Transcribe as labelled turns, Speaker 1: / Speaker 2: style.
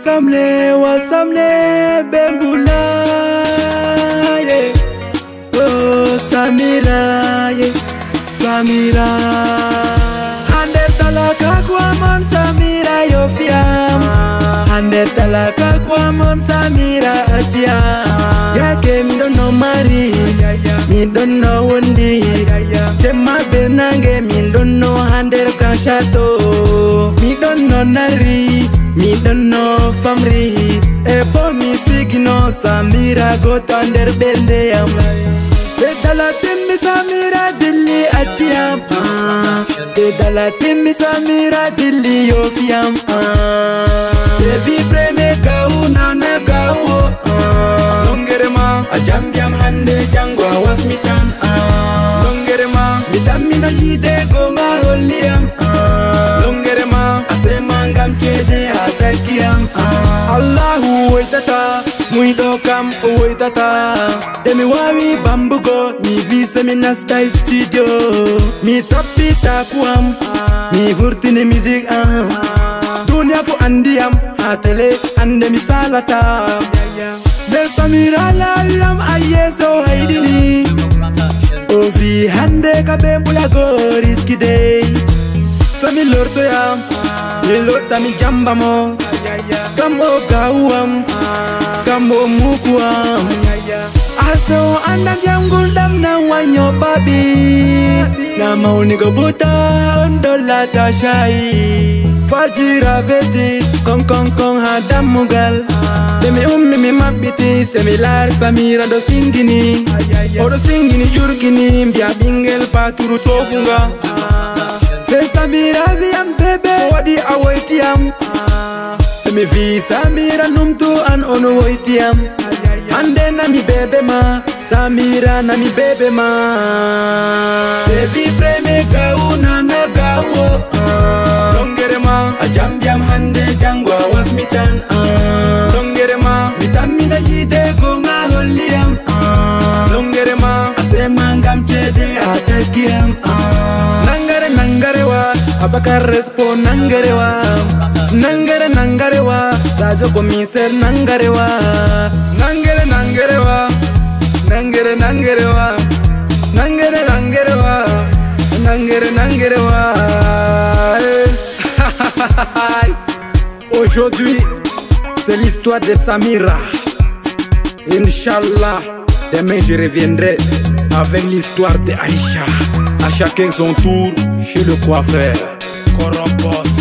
Speaker 1: Wasamle bembula yeah. Oh Samira yeah. Samira hande talaka kwa mon Samira yofiam hande talaka kwa mon Samira ajia yake mi don't know mari mi don't know wundi tema benange mi don't know hande kashato mi don't know nari mi don't know famri epo mi signo Samira go thunder bende yam Dedala timmi Samira dilli achiam Dedala timmi Samira dilli yofiam Devi preme gau nana gau Longerema ajam jam hande jangwa wasmitan Longerema mitamina hide gonga holiam Longerema asemangam kede atakiam Allahu waitata muito kam waitata Demi wawi bambugo mi vise mi nasta studio mi tapita kuam mi vurtini music dunia fu andiam atele ande mi salata de Samira laliam ayeso haidini ovi hande ka bembula go risky day Sami lorto yam mi lorta mi jamba mo kamo gawam kamo mukuam aso andam jangul dam na wanyo babi na mauni go buta ondola tashai fajira veti kong hadam mugal demi mi mabiti semilar Samira do singini odo singini jurgini mbia bingel paturu sofunga se Samira viam bebe wadi awaitiam semi vi Samira numtu an ono waitiam ande na mi bebe ma Samira na mi bebe ma Devi preme gau nana gau Longerema ajam jam hande jangwa wasmitan Longerema mitamina hide gonga holiam Longerema asemangam chede atakiam Nangarewa abakar respo nangarewa Nangarewa sajo komiser nangarewa Nangarewa Aujourd'hui, c'est l'histoire de Samira. Inch'Allah, demain je reviendrai avec l'histoire de Aïcha. À chacun son tour chez le coiffeur. Corobos.